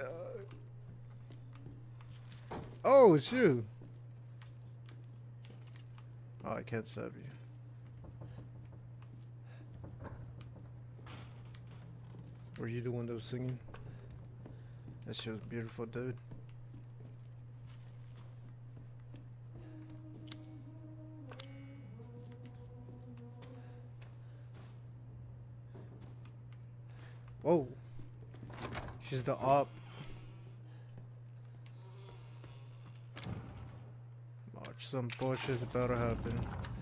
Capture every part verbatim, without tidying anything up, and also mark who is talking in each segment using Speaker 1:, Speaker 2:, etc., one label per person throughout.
Speaker 1: god. Oh, shoot. Oh, I can't stab you. Were you the one that was singing? That shit was beautiful, dude. Whoa. She's the op. Watch, some bullshit's about to happen.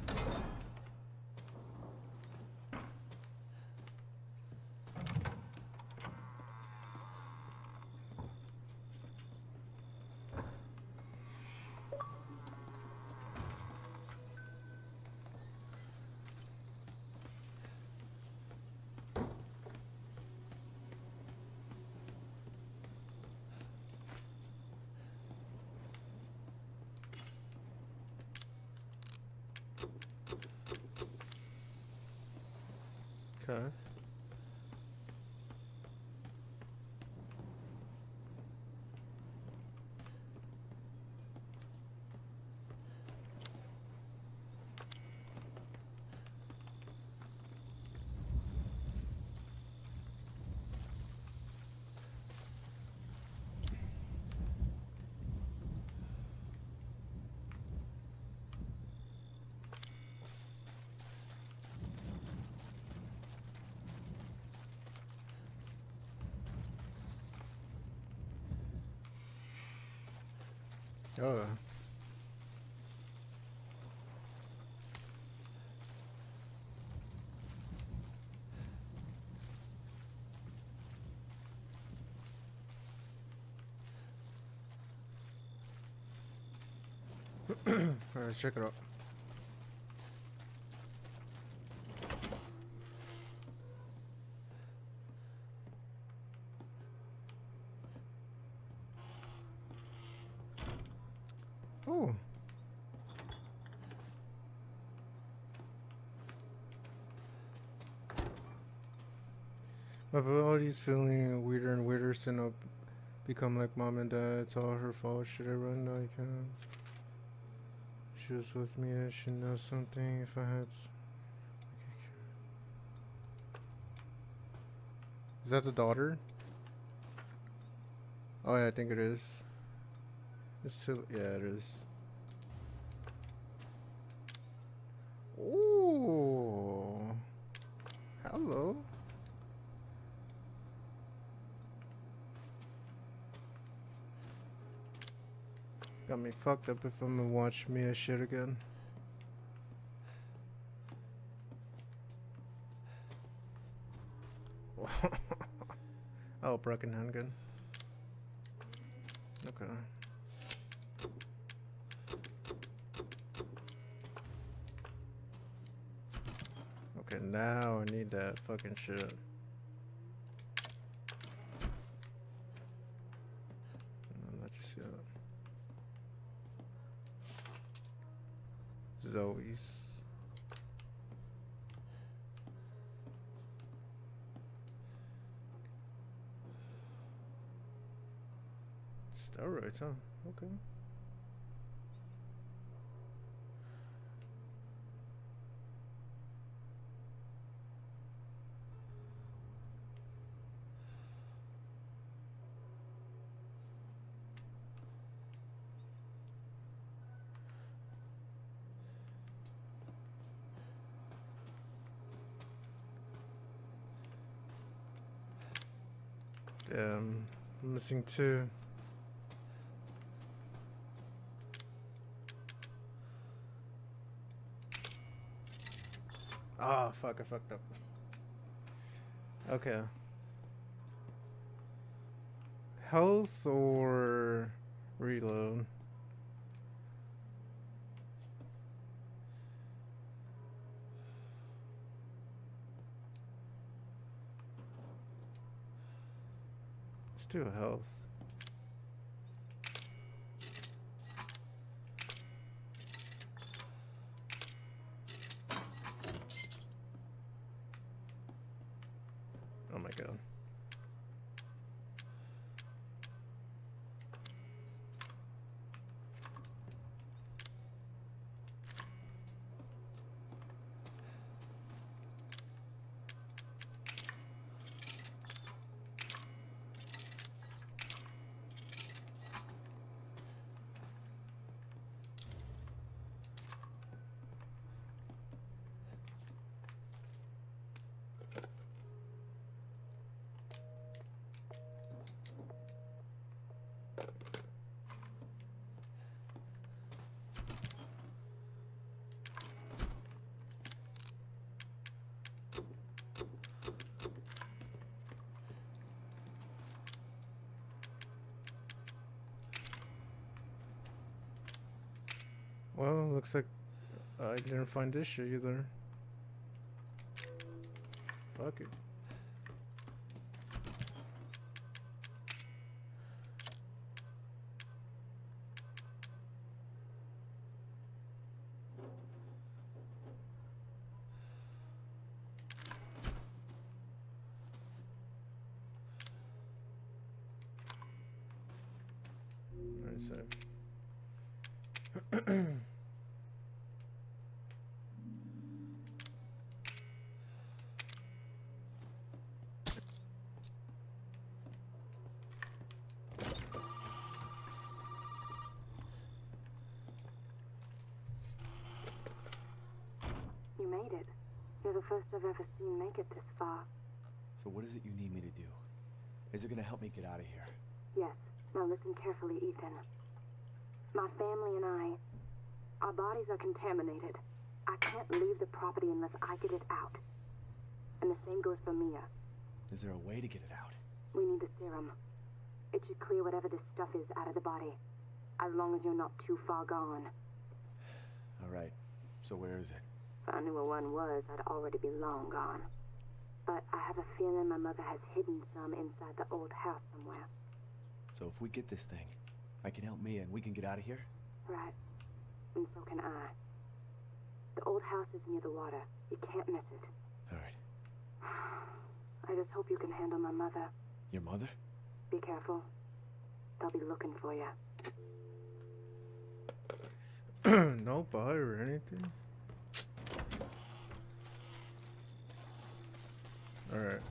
Speaker 1: Okay. Oh. Alright, check it out. Oh. My body's feeling weirder and weirder since I've become like mom and dad. It's all her fault. Should I run? No, I can't. She was with me. I should know something if I had. S is that the daughter? Oh yeah, I think it is. It's still, yeah, it is. Ooh. Hello. Got me fucked up if I'm gonna watch Mia shit again. Oh, broken handgun. Okay. Okay, now I need that fucking shit. I'll let you see that. Zoe's. Steroids, huh? Okay. Damn, I'm missing two. Ah, oh, fuck, I fucked up. Okay. Health or reload? Let's do health. Oh my god. looks like I didn't find this shit either. Fuck it. Alright, so.
Speaker 2: You made it. You're the first I've ever seen make it this far.
Speaker 3: So what is it you need me to do? Is it gonna help me get out of here?
Speaker 2: Yes. Now listen carefully, Ethan. My family and I, our bodies are contaminated. I can't leave the property unless I get it out. And the same goes for Mia.
Speaker 3: Is there a way to get it out?
Speaker 2: We need the serum. It should clear whatever this stuff is out of the body. As long as you're not too far gone.
Speaker 3: Alright, so where is it?
Speaker 2: If I knew where one was, I'd already be long gone. But I have a feeling my mother has hidden some inside the old house somewhere.
Speaker 3: So if we get this thing, I can help Mia and we can get out of here?
Speaker 2: Right. And so can I. The old house is near the water. You can't miss it.
Speaker 3: Alright.
Speaker 2: I just hope you can handle my mother.
Speaker 3: Your mother?
Speaker 2: Be careful. They'll be looking for you.
Speaker 1: No buy or anything? Alright.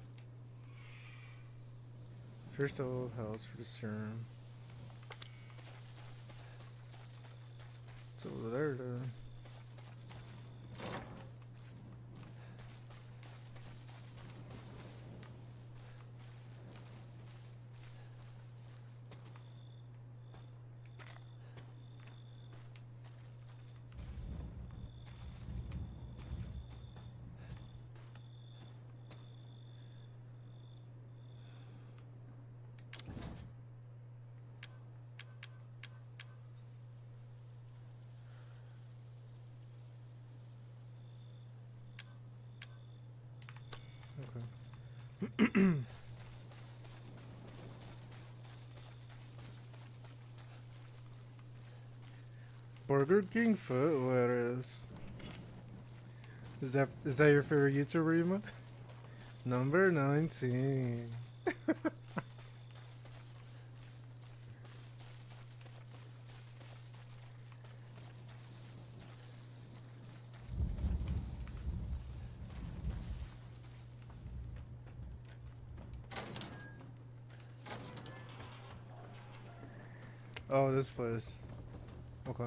Speaker 1: First the old house for the serum. It's over there though. Burger King foot lettuce. Is that is that your favorite YouTuber, Rima? Number nineteen. Oh, this place. Okay.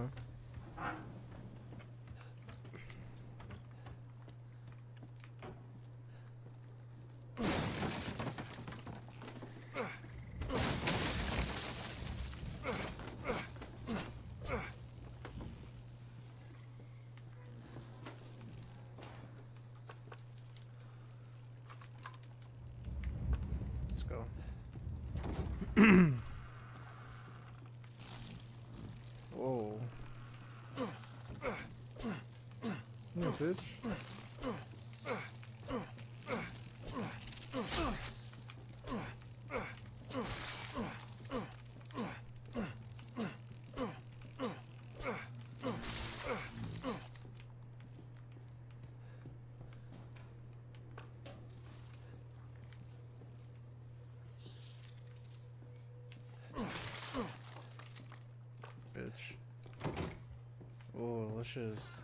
Speaker 1: Let's go. Whoa. Yeah, bitch. Bitch. Oh, delicious.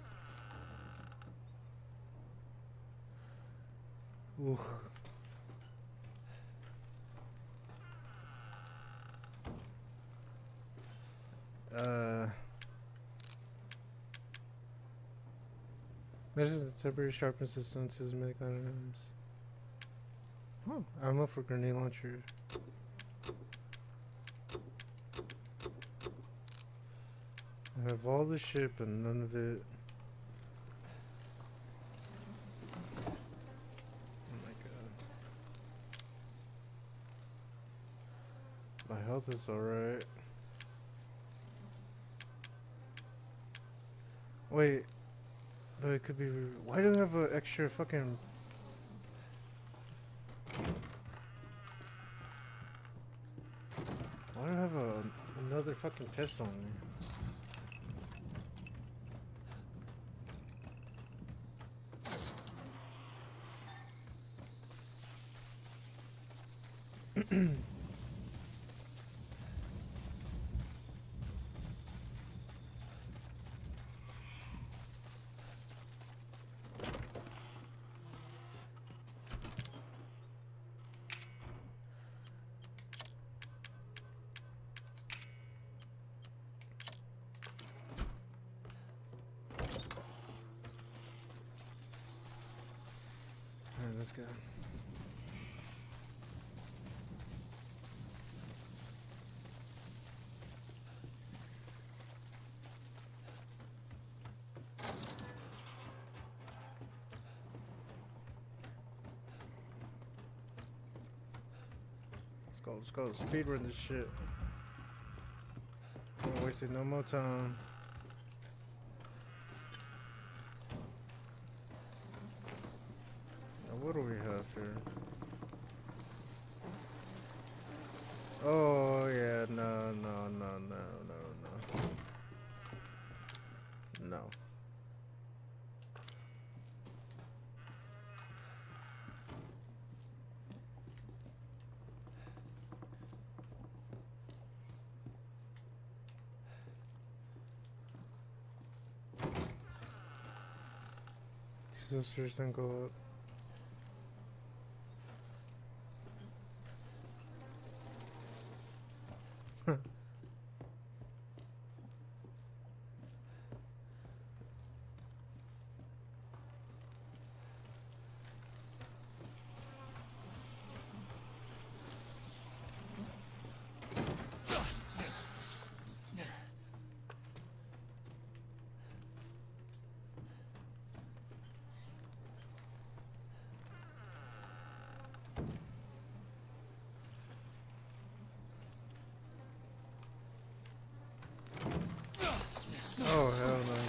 Speaker 1: Ooh. Uh. Measures the temporary sharpness of senses, make items. Oh, ammo for grenade launcher. I have all the shit, but none of it. Oh my god. My health is alright. Wait, but it could be. Why do I have an extra fucking? Why do I have a another fucking pistol on me? Alright, let's go. Let's go, let's go, speedrun this shit. Don't waste no more time. Now what do we have here? Oh yeah, no, no, no, no, no, no. No. These upstairs don't go up. Oh hell no.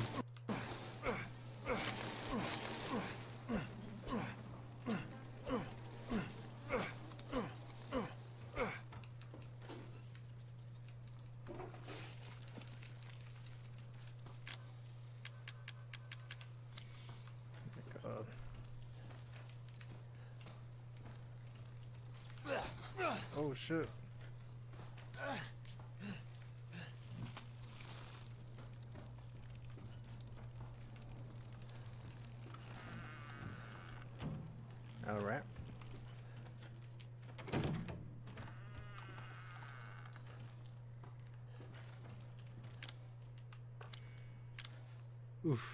Speaker 1: Oh shit. All right. Oof.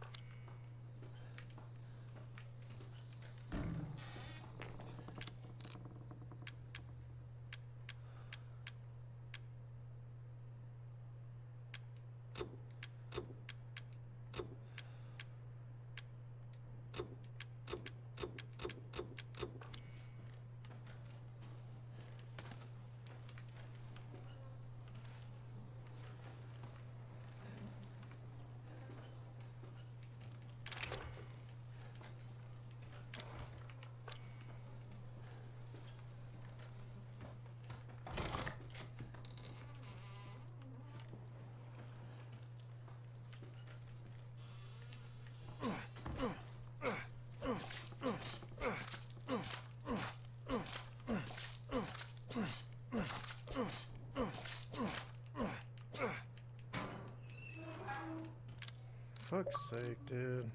Speaker 1: Fuck's sake, dude.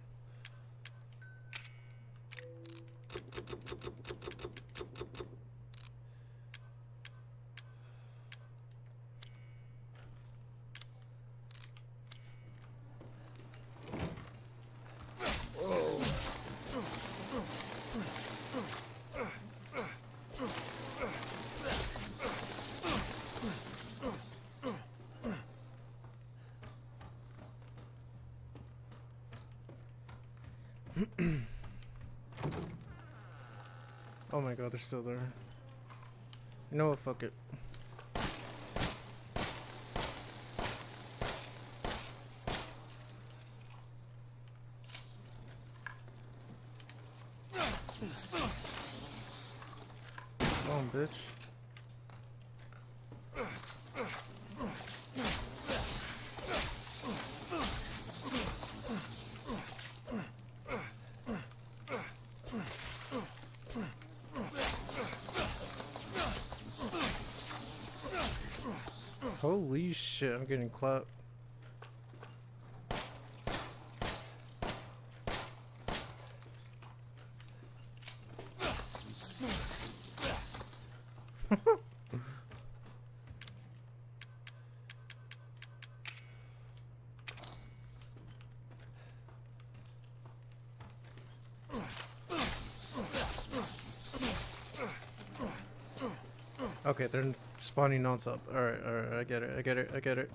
Speaker 1: Oh my god, they're still there. You know what, fuck it. on, bitch. Holy shit, I'm getting clapped. Okay, they're spawning non-stop. Alright, alright, I get it, I get it, I get it.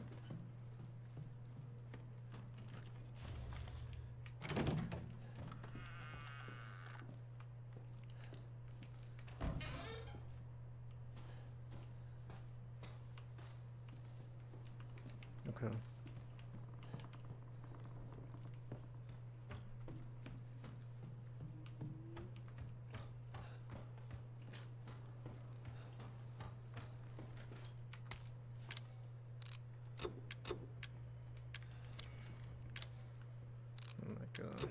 Speaker 1: Okay. Oh my god.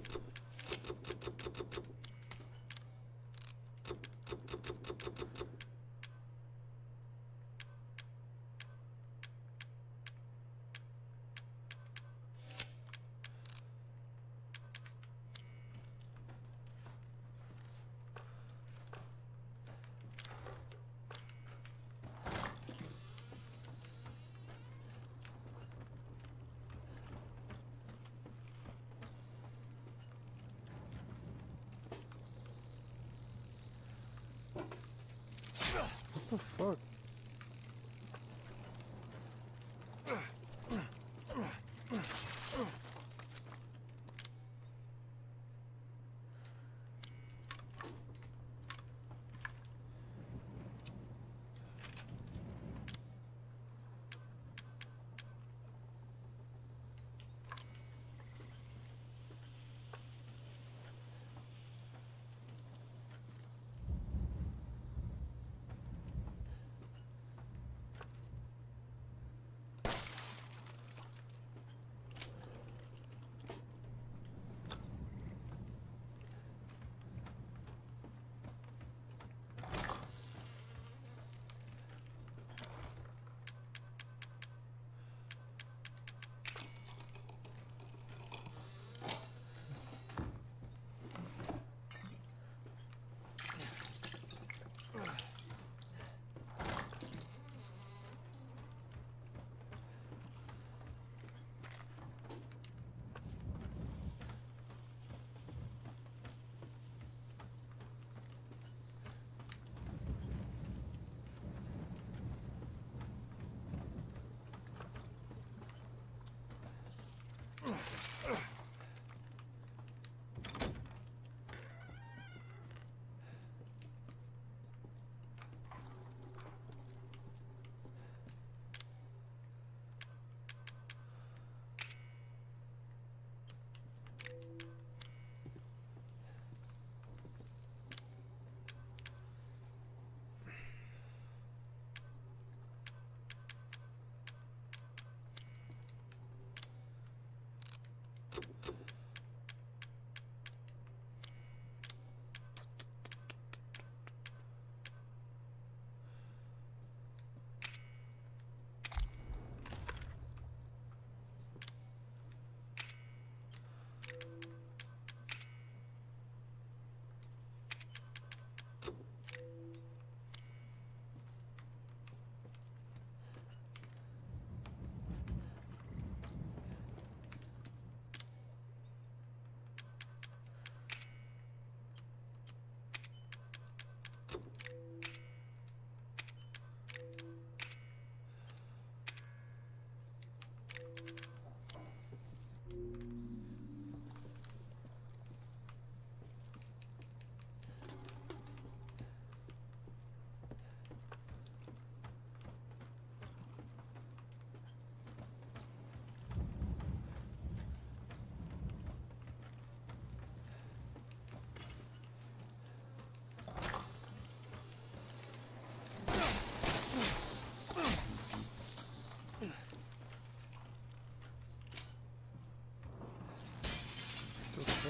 Speaker 1: What the fuck?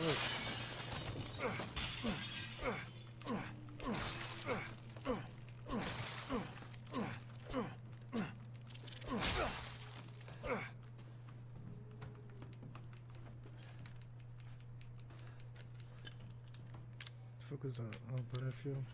Speaker 1: Focus on Alberta fuel.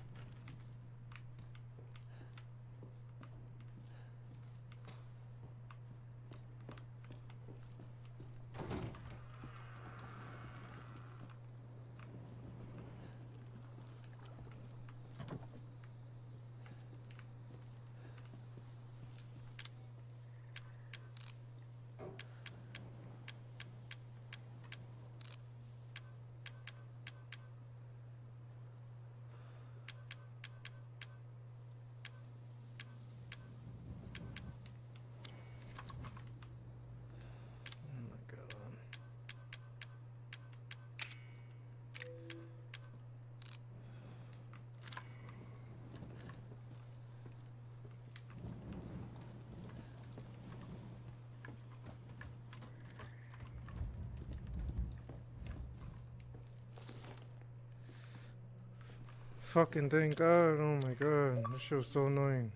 Speaker 1: Fucking thank God. Oh my God. This shit was so annoying.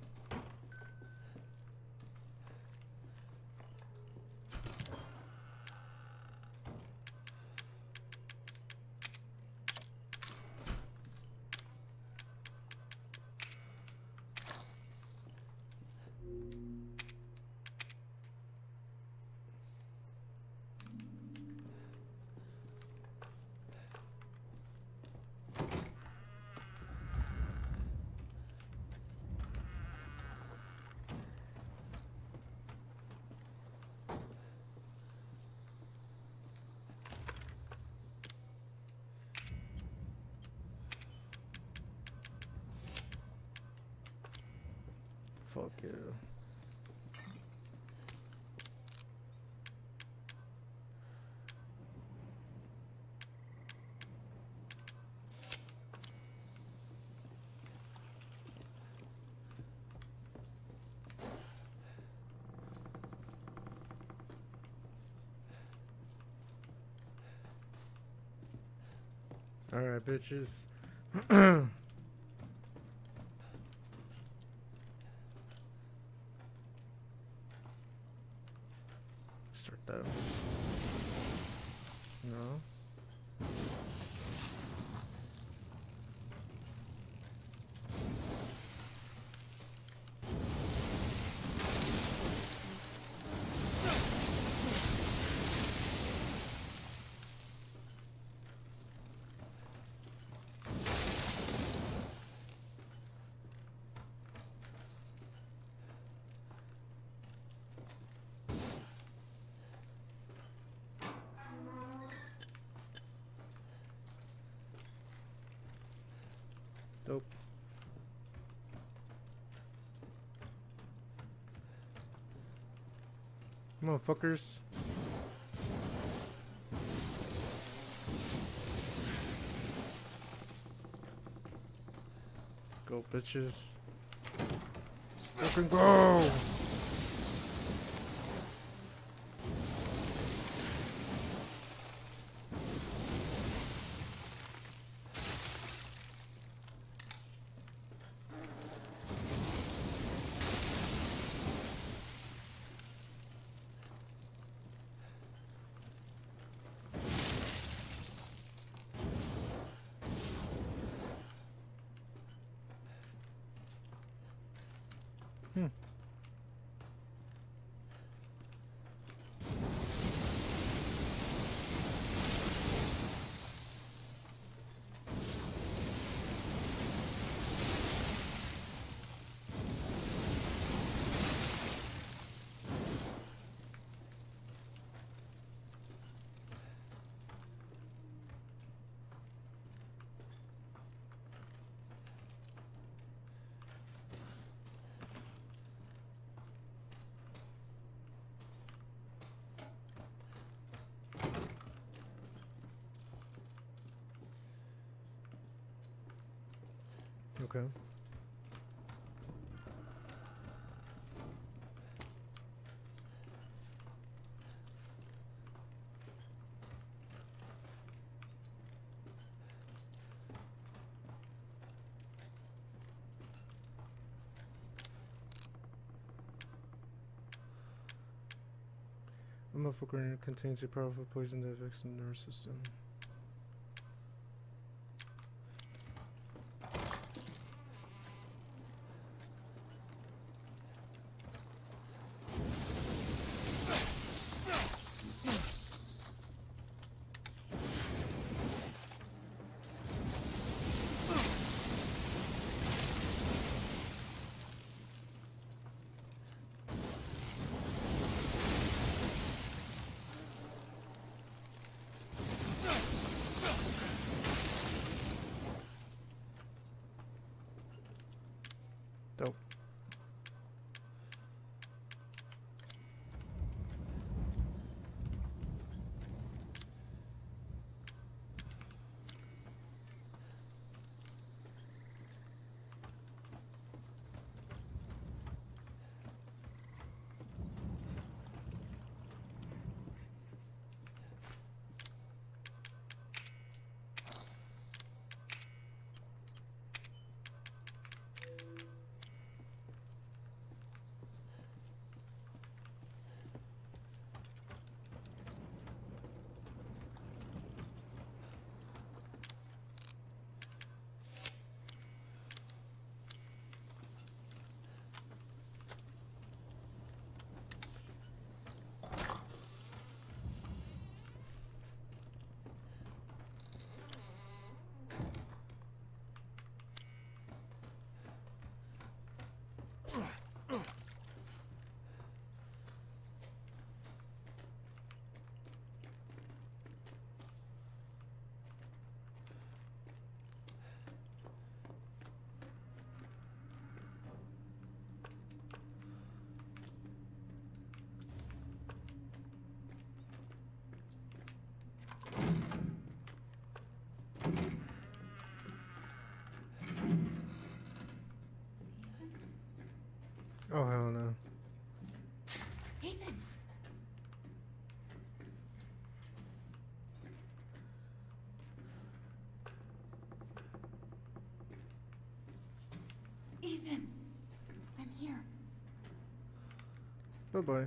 Speaker 1: Fuck yeah. Alright, bitches. Start that. No. Dope. Motherfuckers. Go, bitches. Let's fucking go! Hmm. Okay. muffle grenade contains a powerful poison that affects the nervous system. Dope. Oh, hell no.
Speaker 4: Ethan! Ethan! I'm here.
Speaker 1: Bye-bye.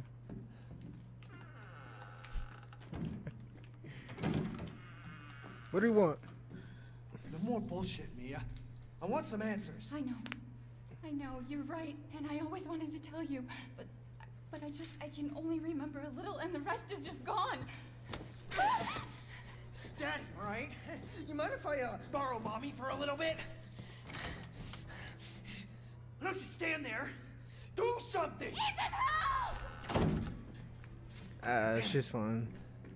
Speaker 1: What do you want?
Speaker 3: No more bullshit, Mia. I want some answers.
Speaker 4: I know. I know, you're right, and I always wanted to tell you, but but I just, I can only remember a little, and the rest is just gone.
Speaker 5: Daddy, all right? You mind if I uh, borrow Mommy for a little bit? Why don't you stand there? Do something!
Speaker 4: Ethan, help!
Speaker 1: Ah, she's fine.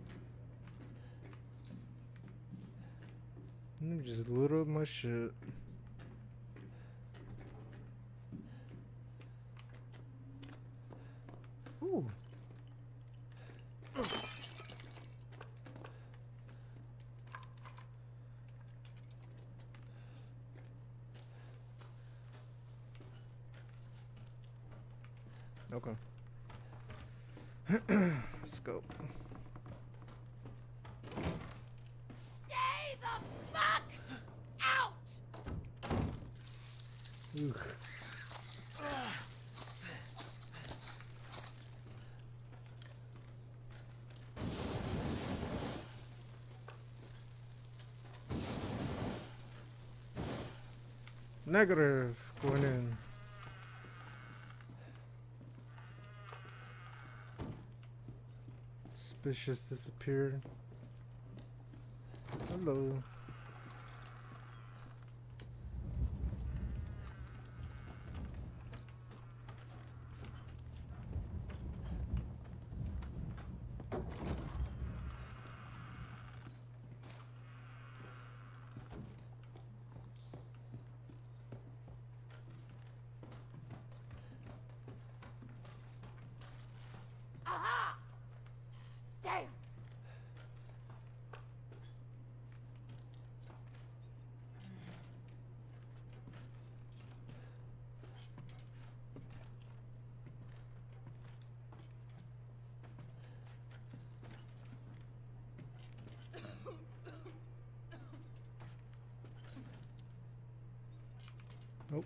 Speaker 1: Let me just load up my shit. Ooh. Okay. Let's go.
Speaker 5: Stay the fuck out!
Speaker 1: Ooh. Negative. Going in. Suspicious disappeared. Hello.
Speaker 4: Aha! Damn!
Speaker 1: Nope.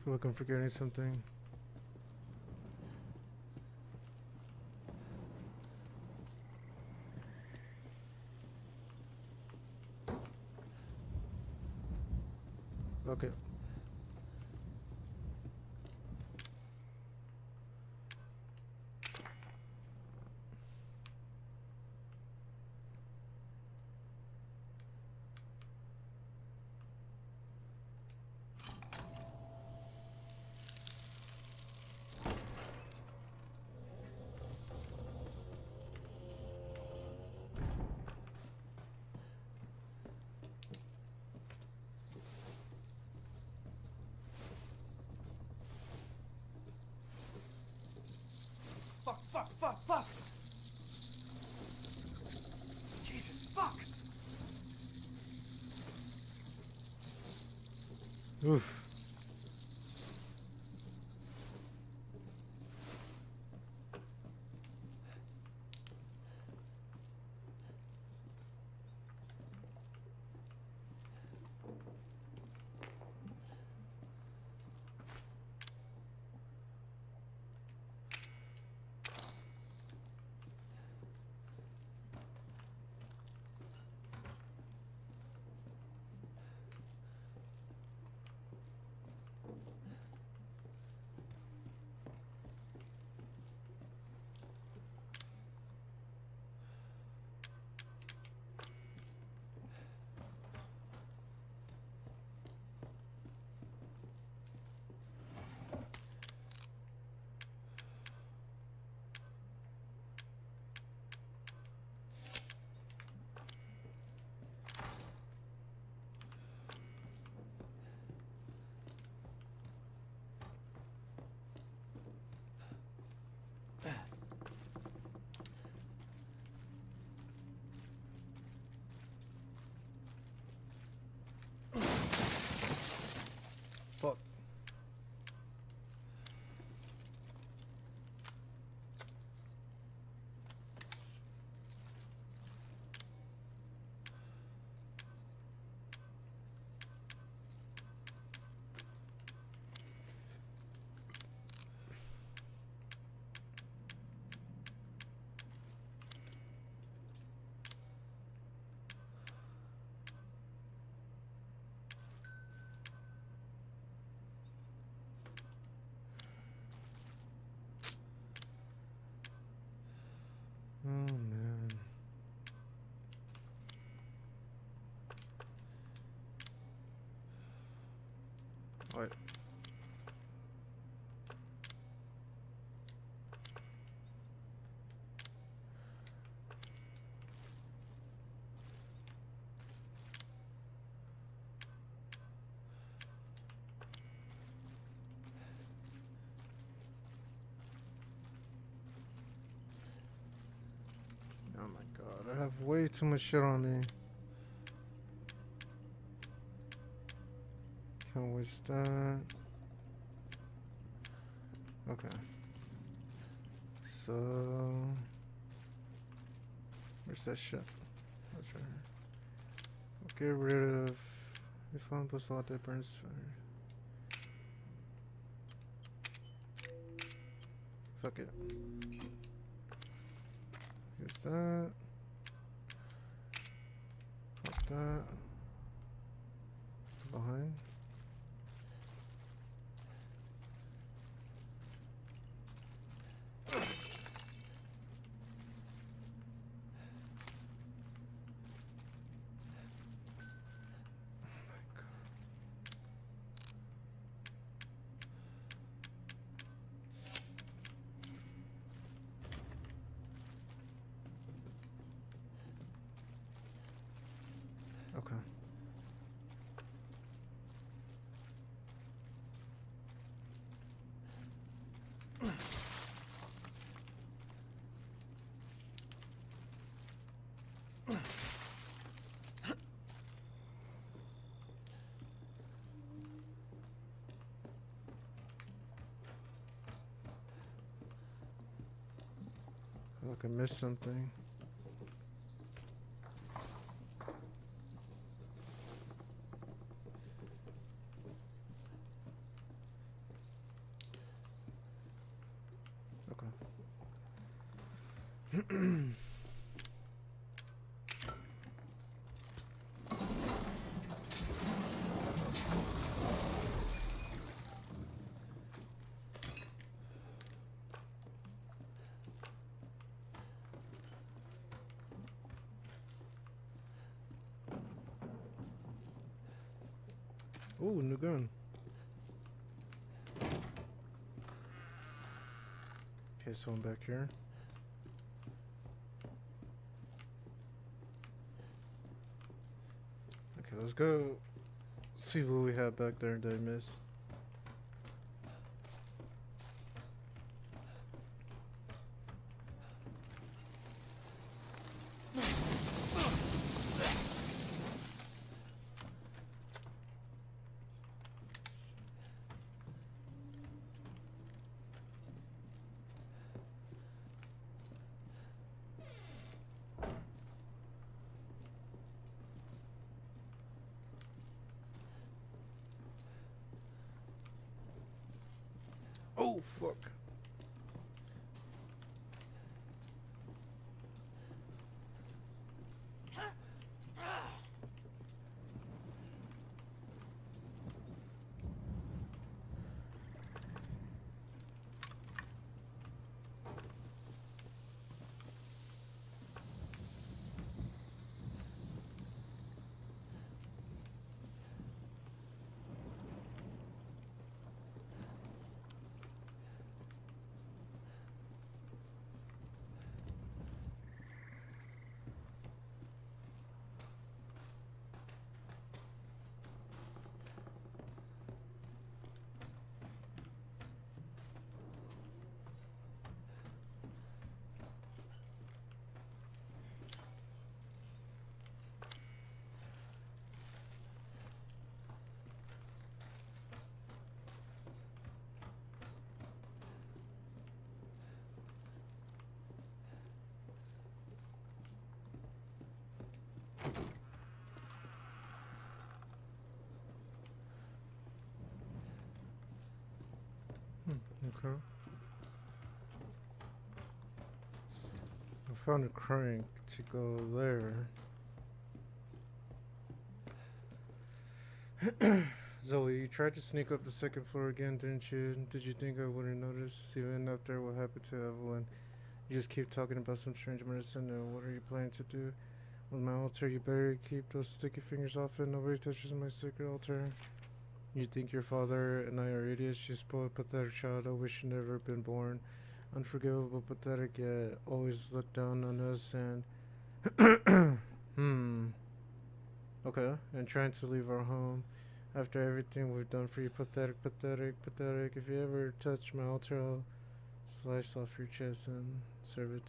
Speaker 1: feel like I'm forgetting something. Okay.
Speaker 5: Fuck, fuck, fuck, fuck! Jesus, fuck!
Speaker 1: Oof. Fuck. Oh man. What? Oh my god, I have way too much shit on me. Can't waste that. Okay. So where's that shit? That's right here. Get rid of we found a slot that burns fire. Fuck it. Here's that. Fuck that. Behind. Okay. I feel like I missed something. Ooh, new gun. Okay, so I'm back here. Okay, let's go see what we have back there that I missed. Oh, fuck. Okay. I found a crank to go there. Zoe, you tried to sneak up the second floor again, didn't you? Did you think I wouldn't notice? Even after what happened to Evelyn, you just keep talking about some strange medicine. And what are you planning to do with my altar? You better keep those sticky fingers off it. Nobody touches my sacred altar. You think your father and I are idiots? You spoiled, pathetic child. I wish you never been born. Unforgivable, pathetic, yet always look down on us and... hmm. Okay, and trying to leave our home after everything we've done for you. Pathetic, pathetic, pathetic. If you ever touch my altar, I'll slice off your chest and serve it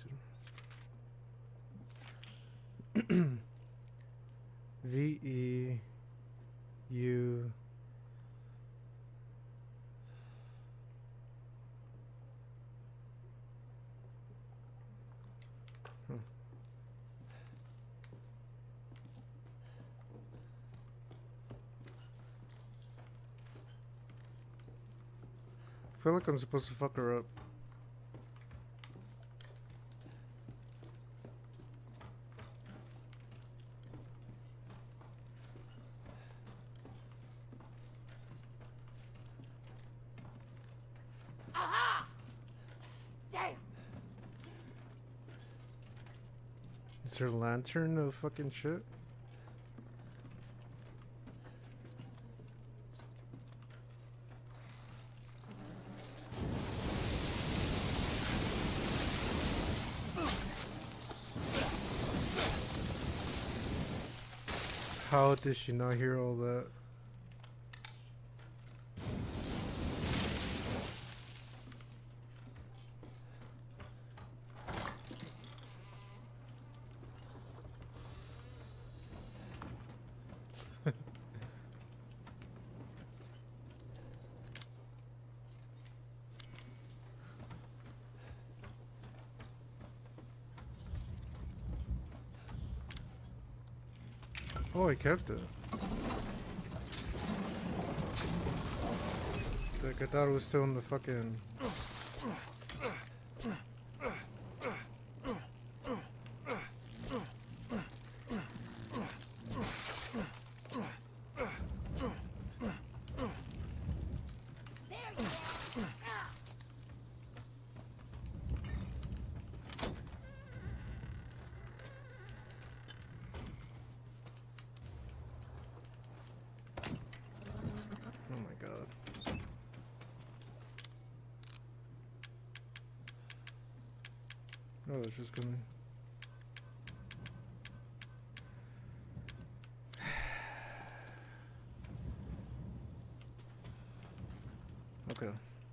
Speaker 1: to... V E U... I feel like I'm supposed to fuck her up.
Speaker 6: Aha! Damn.
Speaker 1: Is her lantern a fucking shit? How did she not hear all that? Oh, I kept it. It's like I thought it was still in the fucking... Oh, it's just coming. Okay.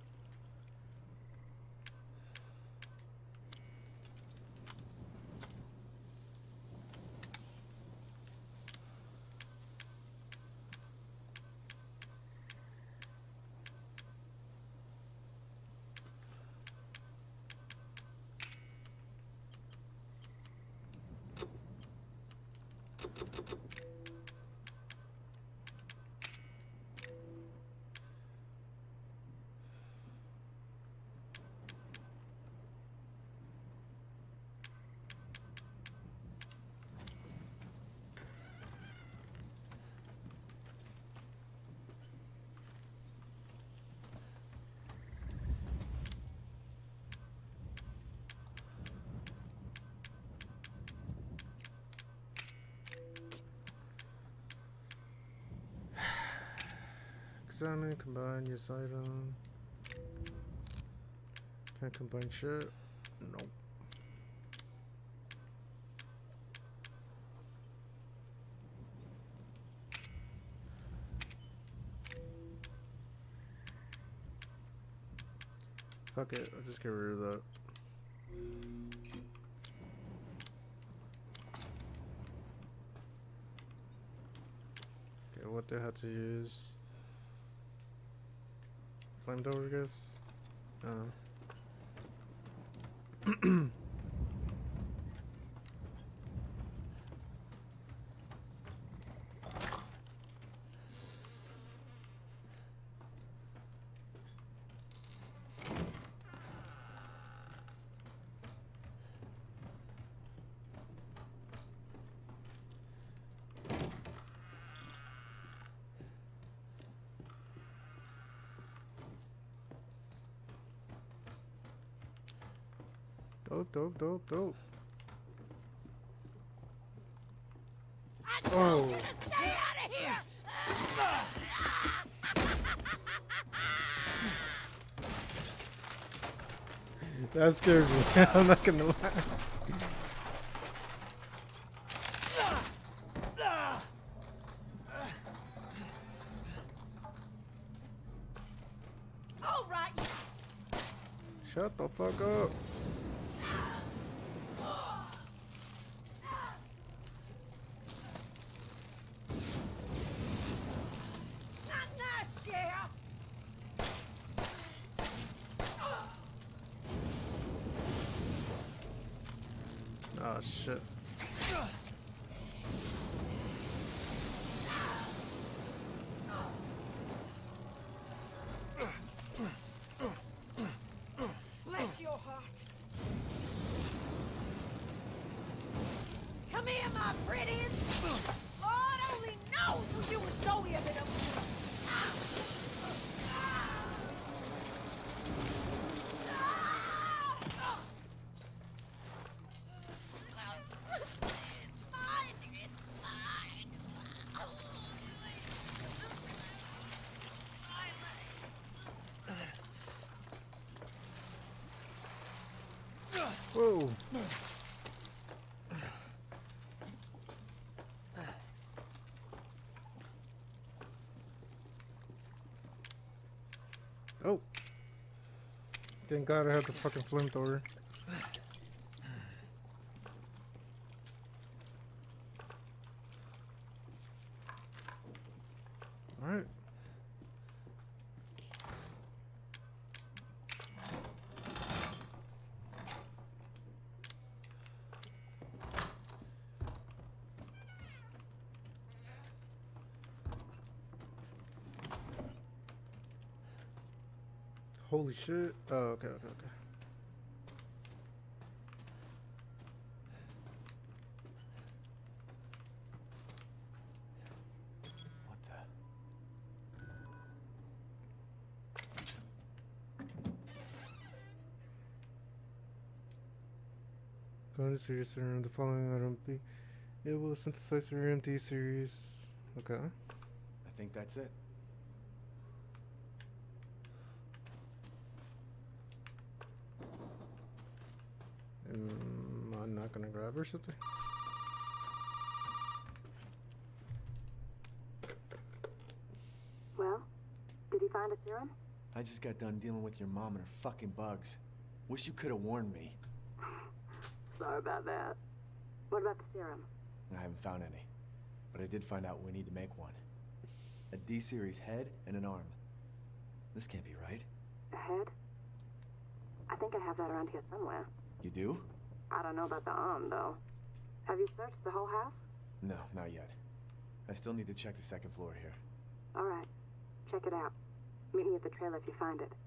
Speaker 1: Examine, combine, use item. Can't combine shit. Nope. Fuck it, I'll just get rid of that. Okay, what they had to use? Flamethrower, I guess? Uh. Dope, dope, dope, dope.
Speaker 6: I told
Speaker 1: Oh.
Speaker 6: you to stay out of here!
Speaker 1: That scared me. I'm not gonna lie.
Speaker 6: All right.
Speaker 1: Shut the fuck up.
Speaker 6: Not nice, Sheriff.
Speaker 1: Oh shit.
Speaker 6: Bless your heart. Come here, my pretties. Lord only knows who you would go here to.
Speaker 1: Whoa. Oh. Thank God I have the fucking flamethrower. Alright. Holy shit. Oh, okay, okay, okay.
Speaker 3: What the?
Speaker 1: Go to series serum. The following item be it will synthesize your M D series. Okay.
Speaker 3: I think that's it.
Speaker 1: Am I not gonna grab or something?
Speaker 2: Well, did he find a serum?
Speaker 3: I just got done dealing with your mom and her fucking bugs. Wish you could have warned me.
Speaker 2: Sorry about that. What about the serum?
Speaker 3: I haven't found any. But I did find out we need to make one. A D-series head and an arm. This can't be right.
Speaker 2: A head? I think I have that around here somewhere.
Speaker 3: You do?
Speaker 2: I don't know about the arm, though. Have you searched the whole house?
Speaker 3: No, not yet. I still need to check the second floor here.
Speaker 2: All right. Check it out. Meet me at the trailer if you find it.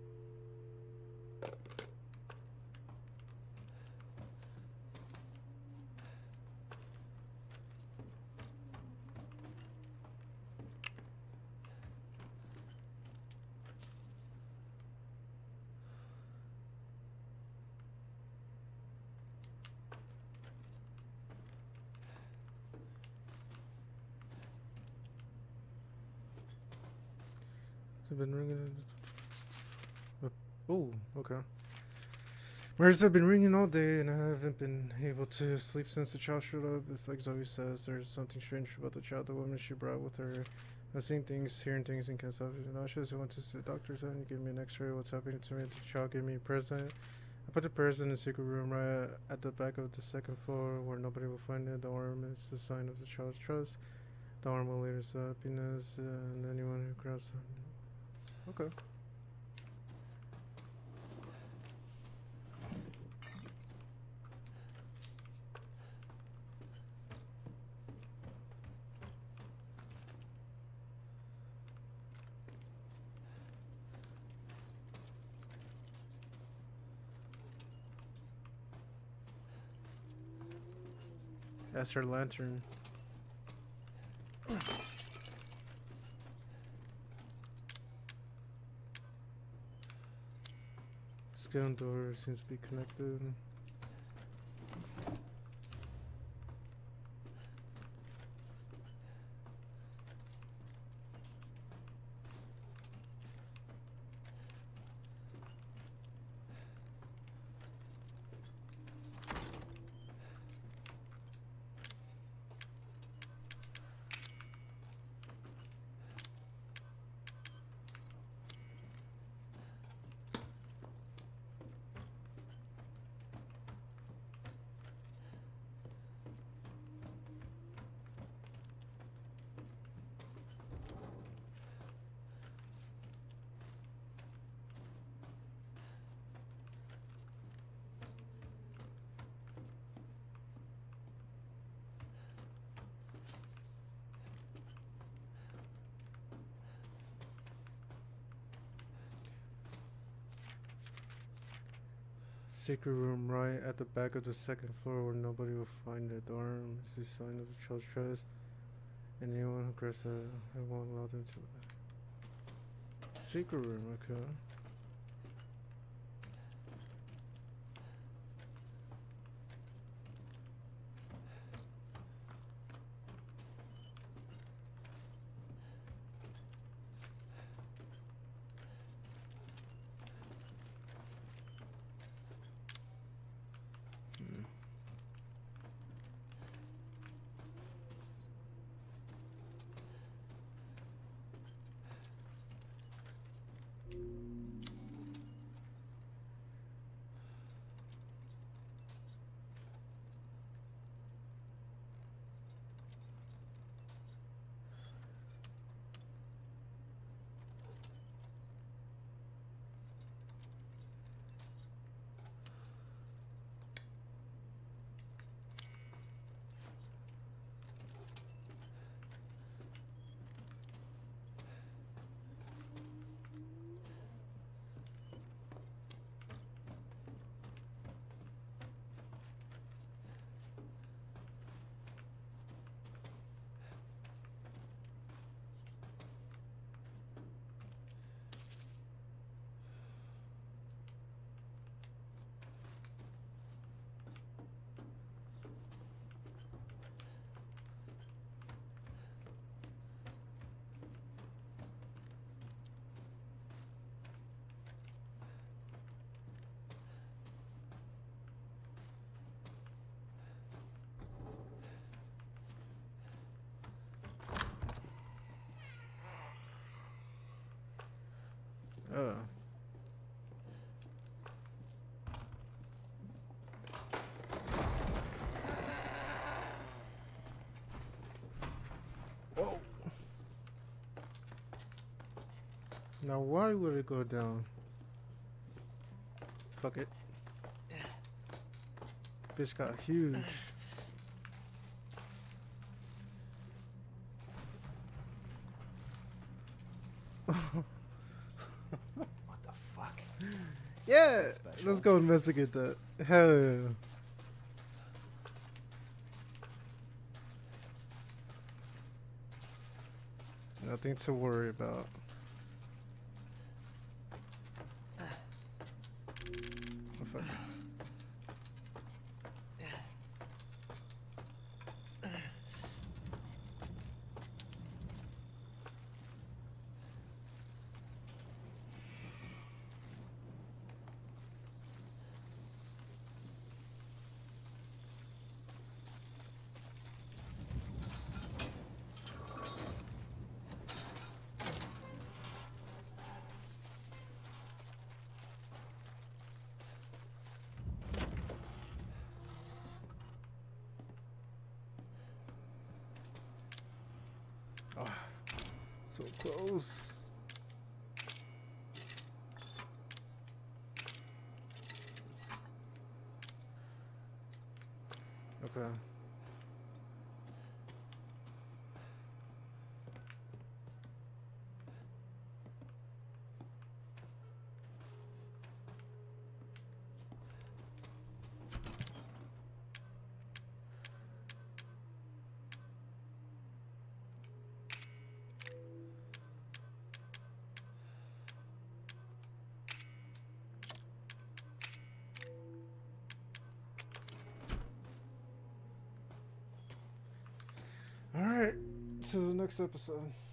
Speaker 1: I've been ringing. Oh, okay. Murders have been ringing all day, and I haven't been able to sleep since the child showed up. It's like Zoe says, there's something strange about the child, the woman she brought with her. I've seen things, hearing things, and can't stop it. Nauseous. I went to the doctor's and gave me an x-ray. What's happening to me? The child gave me a present. I put the present in the secret room right at the back of the second floor where nobody will find it. The arm is the sign of the child's trust. The arm will lead us to happiness, uh, and anyone who grabs it. Okay. That's her lantern. Scan door seems to be connected. Secret room right at the back of the second floor where nobody will find it. The arm is the sign of the child's trust. And anyone who grabs it, I won't allow them to. Secret room, okay. Oh. Whoa. Now why would it go down? Fuck it. Bitch got huge.
Speaker 3: What the fuck?
Speaker 1: Yeah,
Speaker 3: Special.
Speaker 1: let's go investigate that. Hell yeah. Nothing to worry about. Oh, fuck. So close. Okay. All right. To the next episode.